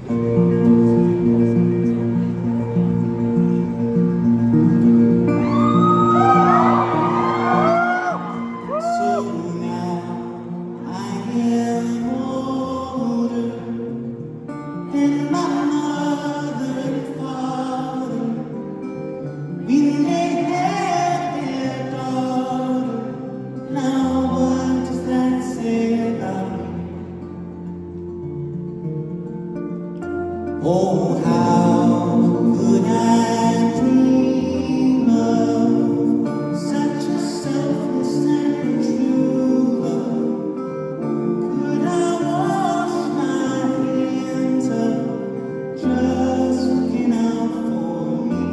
Oh, how could I dream of such a selfless and true love? Could I wash my hands up just looking out for me?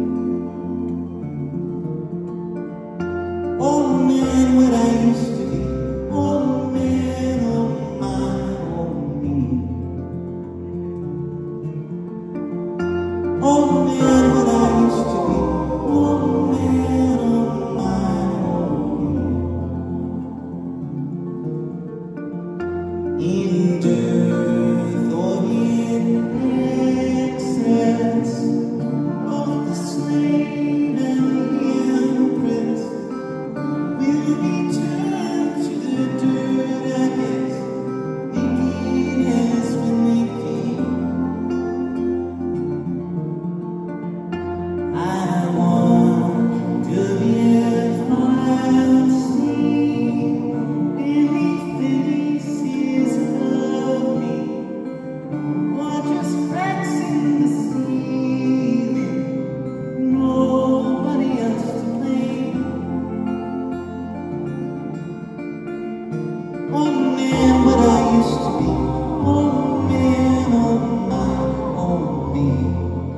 Oh man, what I used to be. Oh man, oh my, oh me. Oh man, what I used to be. Oh man, oh my, oh me. In dearth or in excess of the slain and the empress, will return to the dirt, I guess, thinking as when they came. I wonder if I'll see any faces of me, or just cracks in the ceiling, nobody else to blame. Oh man, what I used to be. Oh man, oh my, oh me.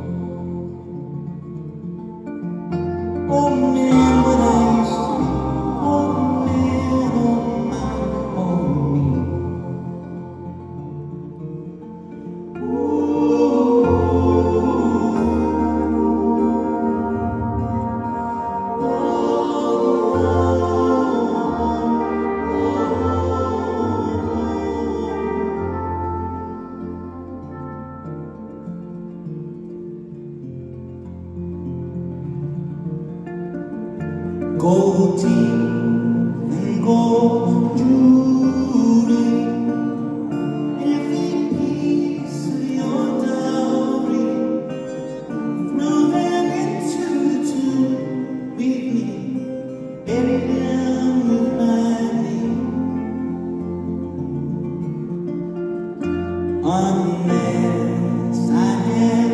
Oh man, what I used to be. Oh man, oh my, oh me. Gold teeth and gold jewelry, every piece of your dowry, throw them into the tomb with me, bury them with my name. Unless I had